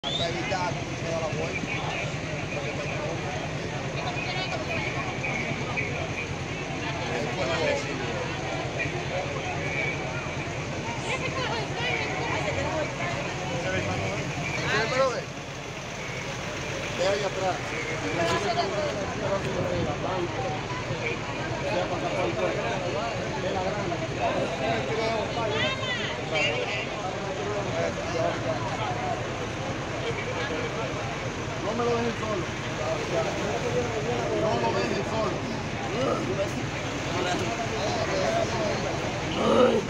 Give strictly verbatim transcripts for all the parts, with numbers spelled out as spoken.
Hasta evitar que da la vuelta. De ahí atrás. No me lo dejen solo. No lo dejen solo.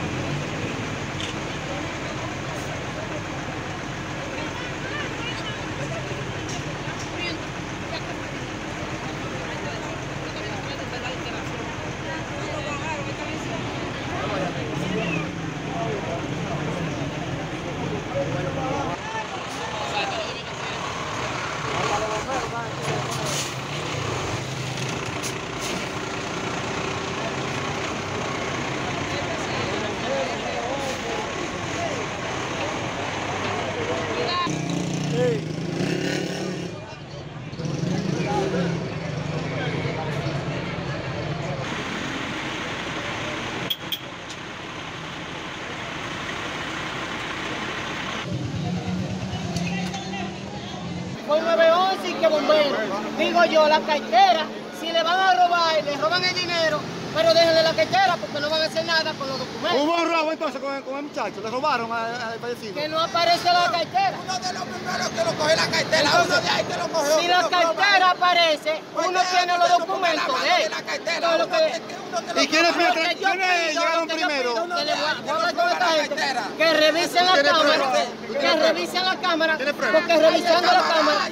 Con nueve once y que bombero. Digo yo, la cartera, si le van a robar, le roban el dinero, pero déjenle la cartera porque no van a hacer nada con los documentos. Hubo un robo entonces con el, con el muchacho, le robaron al fallecido. Que no aparece la cartera. Uno de los primeros que lo coge la cartera, entonces, uno de ahí que lo cogió. Si la cartera aparece, uno tiene los documentos de él. Todo ¿Y quiénes llegaron primero? Que le voy a hablar con esta gente, que revisen la cámara, que revisen la cámara, porque revisando la cámara,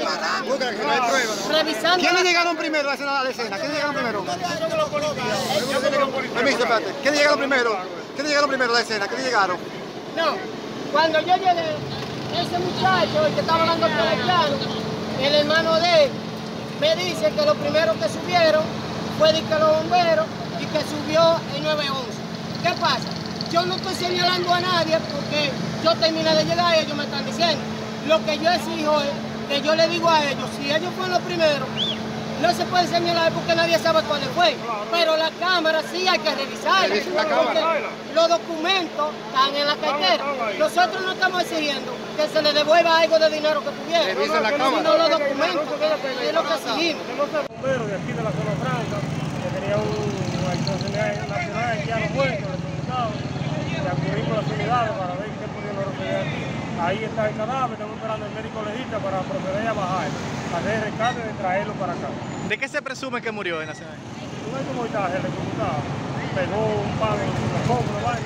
revisando. ¿Quiénes llegaron primero a la escena? ¿Quiénes llegaron primero? Permiso, espérate. ¿Quiénes llegaron primero? ¿Quiénes llegaron primero a la escena? ¿Quiénes llegaron? No, cuando yo llegué, ese muchacho, el que estaba hablando por el plano, el hermano de él, me dice que lo primero que subieron fue de que los bomberos y que subió el nueve once. ¿Qué pasa? Yo no estoy señalando a nadie porque yo terminé de llegar y ellos me están diciendo. Lo que yo exijo es que yo le digo a ellos, si ellos fueron los primeros, no se puede señalar porque nadie sabe cuándo fue. Pero la cámara sí hay que revisarla. Porque los documentos están en la cartera. Nosotros no estamos exigiendo que se le devuelva algo de dinero que tuvieron, sino los documentos, que es lo que exigimos. Bomberos de aquí de la zona franca, que tenía un nacional haitiano muerto, representado, y acudimos a las unidades para ver qué pudieron resolver. Ahí está el cadáver, estamos esperando el médico legista para proceder a bajar, a hacer el rescate de traerlo para acá. ¿De qué se presume que murió en la escena? No hay como está, se electrocutado, pegó un pan en la compra,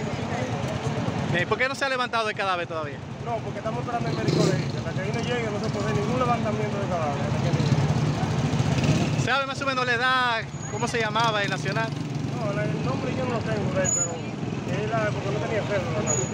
¿Y por qué no se ha levantado el cadáver todavía? No, porque estamos esperando el médico legista. Hasta que ahí no llegue no se puede hacer ningún levantamiento de cadáver. Hasta que no llegue. ¿Sabe más o menos la edad? ¿Cómo se llamaba el nacional? No, el nombre yo no lo tengo de él, pero él, porque no tenía fe, ¿verdad?